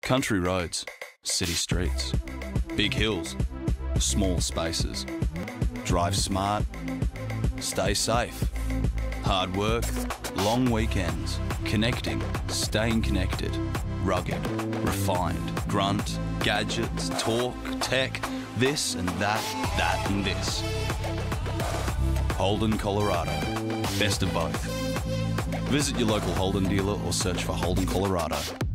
Country roads, city streets, big hills, small spaces. Drive smart, stay safe. Hard work, long weekends, connecting, staying connected. Rugged, refined, grunt, gadgets, talk, tech, this and that, that and this. Holden, Colorado. Best of both. Visit your local Holden dealer or search for Holden, Colorado.